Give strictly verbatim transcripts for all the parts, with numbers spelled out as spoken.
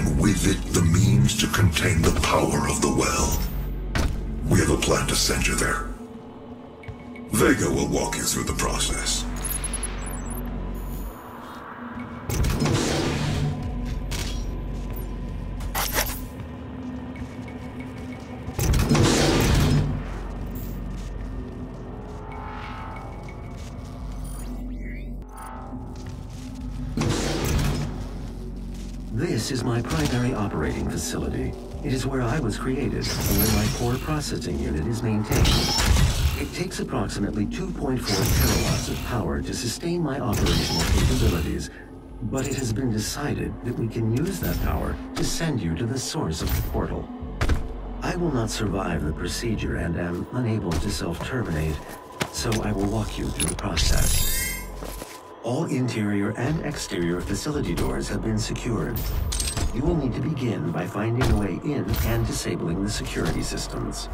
and with it the means to contain the power of the well. We have a plan to send you there. Vega will walk you through the process. This is my primary operating facility. It is where I was created and where my core processing unit is maintained. It takes approximately two point four terawatts of power to sustain my operational capabilities, but it has been decided that we can use that power to send you to the source of the portal. I will not survive the procedure and am unable to self-terminate, so I will walk you through the process. All interior and exterior facility doors have been secured. You will need to begin by finding a way in and disabling the security systems.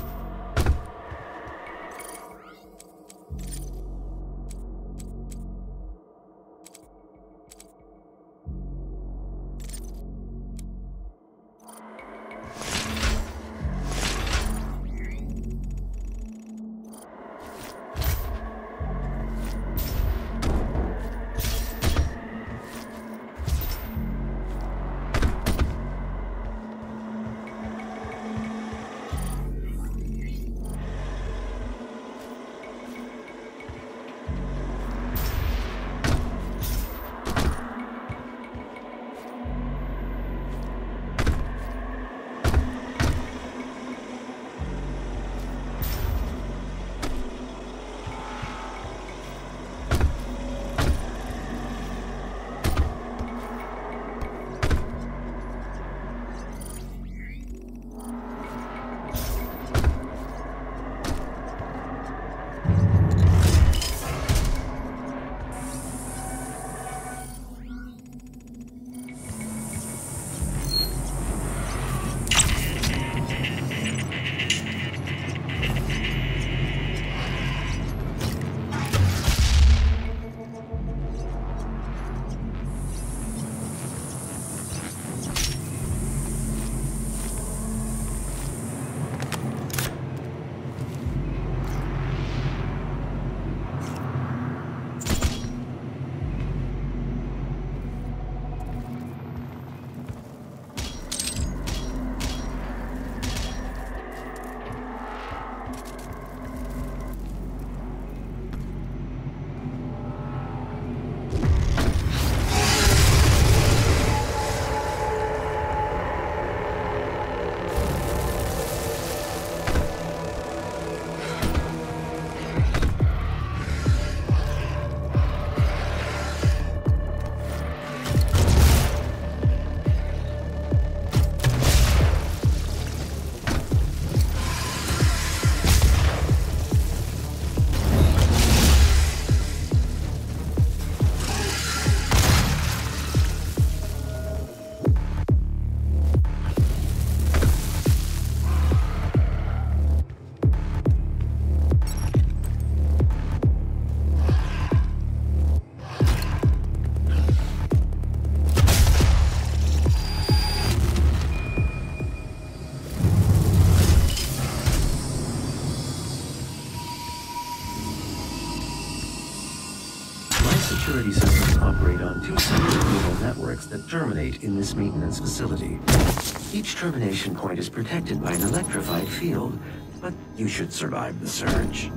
Security systems operate on two separate neural networks that terminate in this maintenance facility. Each termination point is protected by an electrified field, but you should survive the surge.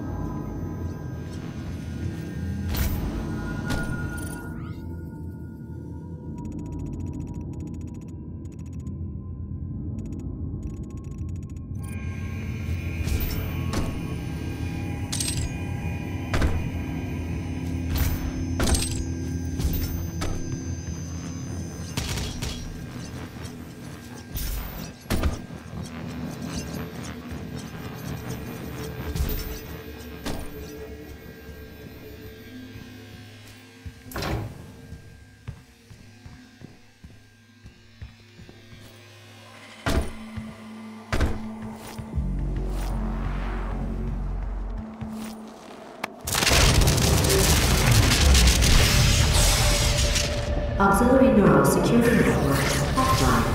Auxiliary neural security network offline.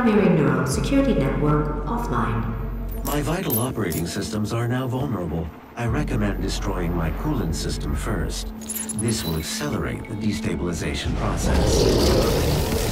Primary neural security network offline. My vital operating systems are now vulnerable. I recommend destroying my coolant system first. This will accelerate the destabilization process.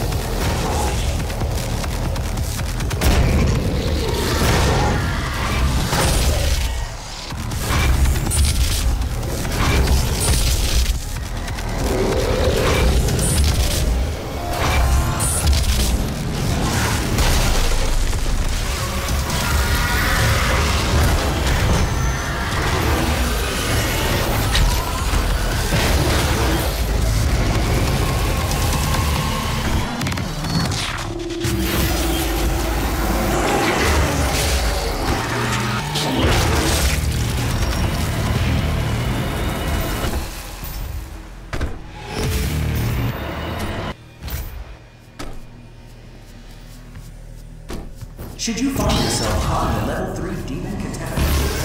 Should you find yourself caught in a level three demon contamination,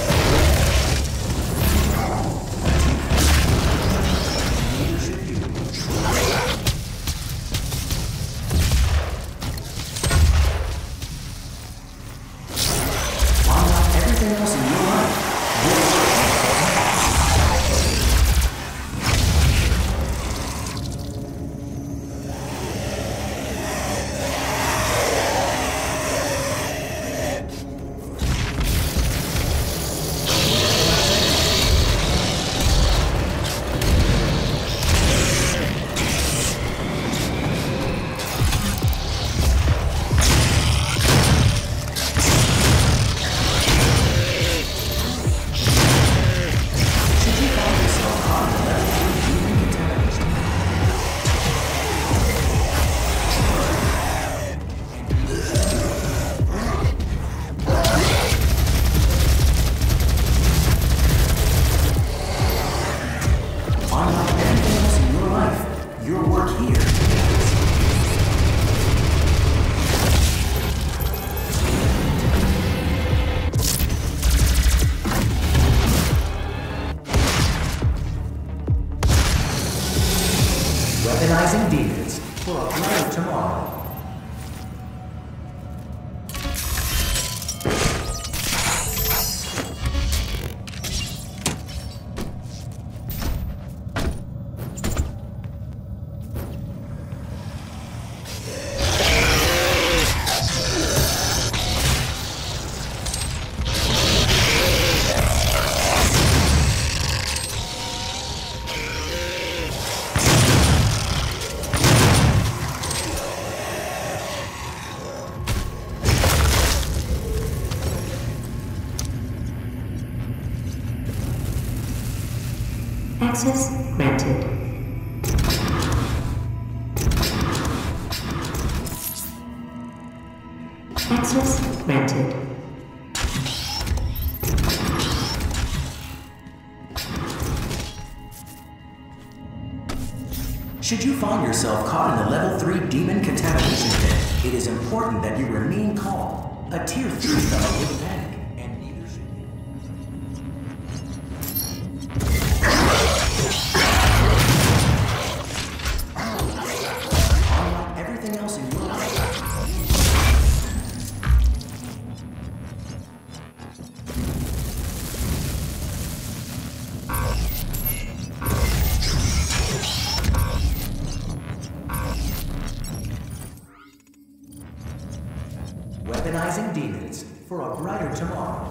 neither should you. Unlike everything else in your life, weaponizing demons for a brighter tomorrow. Access granted. Access granted. Should you find yourself caught in a level three demon contamination pit, it is important that you remain calm. A tier three fellow would panic, and neither should you. Unlike everything else in your life, weaponizing demons for a brighter tomorrow.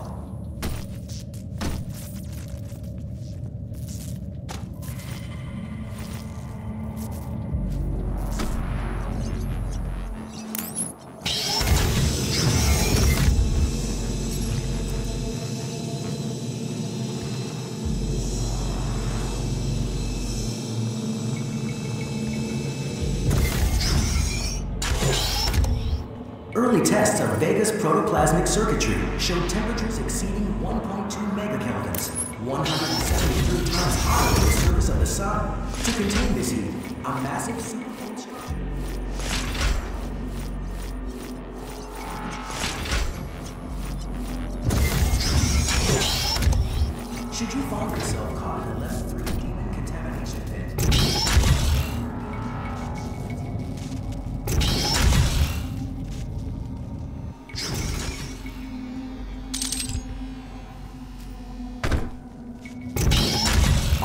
Early tests of Vega's protoplasmic circuitry showed temperatures exceeding one point two megakelvins, one hundred seventy-three times hotter than the surface of the sun. To contain this heat, a massive supercooled structure. Should you find yourself caught in a level three demon contamination pit,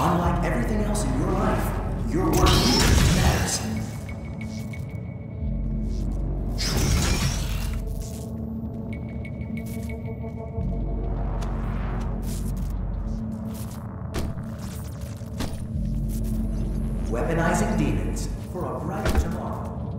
Unlike everything else in your life, your work here matters. Weaponizing demons for a brighter tomorrow.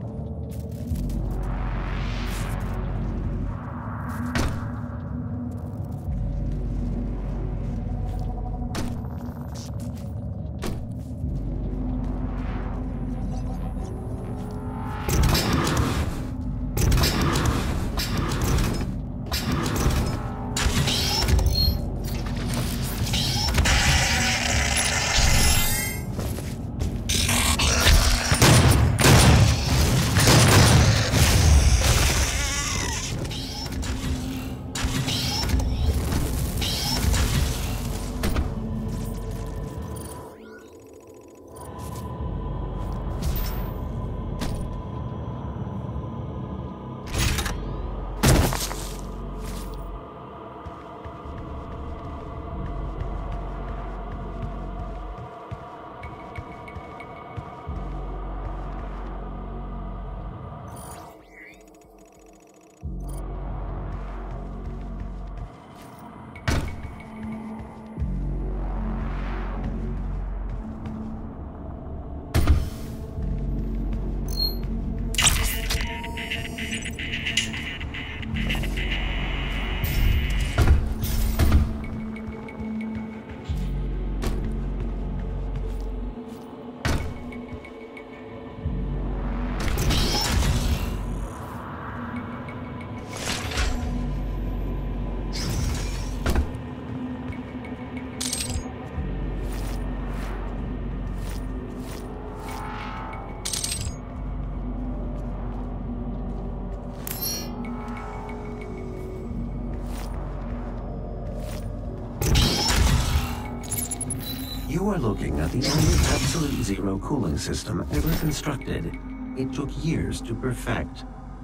You are looking at the only absolute zero cooling system ever constructed. It took years to perfect.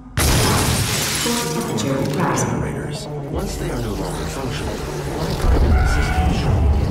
Generators. Once they are no longer functional, life in the system shall begin.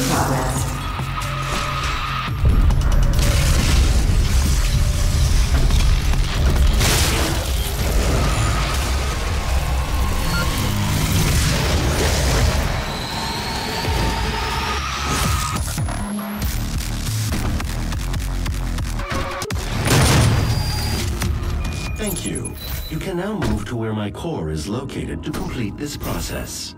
progress. Thank you. You can now move to where my core is located to complete this process.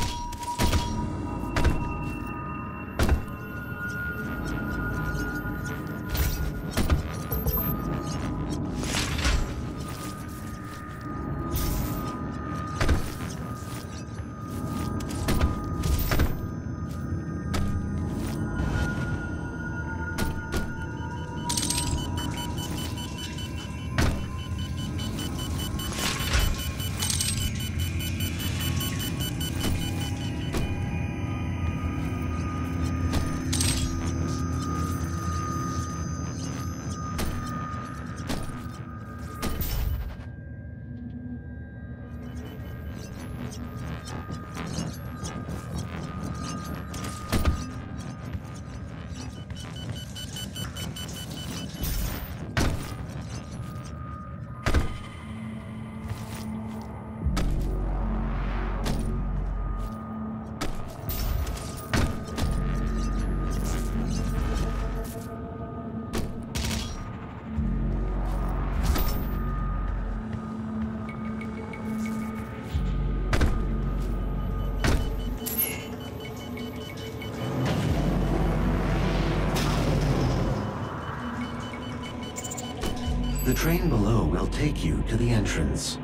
The train below will take you to the entrance.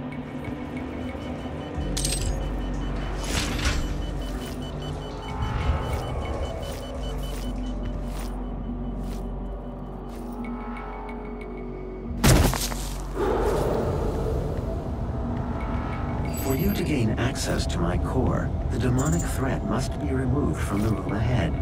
For you to gain access to my core, the demonic threat must be removed from the room ahead.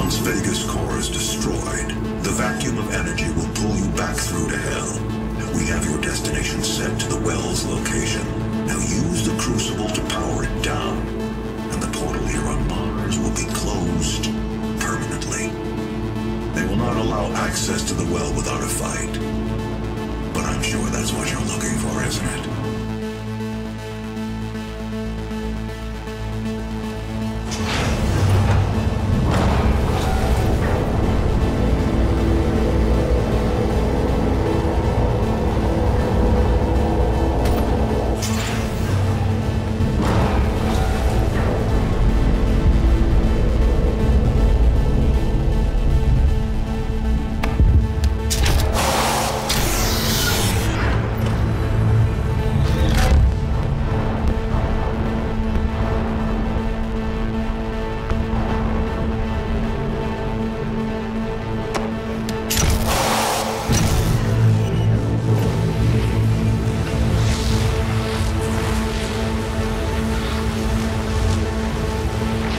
Once Vega's core is destroyed, the vacuum of energy will pull you back through to hell. We have your destination set to the well's location. Now use the crucible to power it down, and the portal here on Mars will be closed permanently. They will not allow access to the well without a fight. But I'm sure that's what you're looking for, isn't it?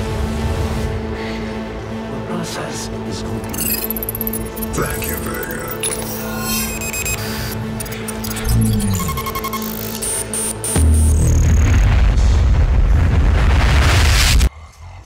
Is complete. Thank you, Vega.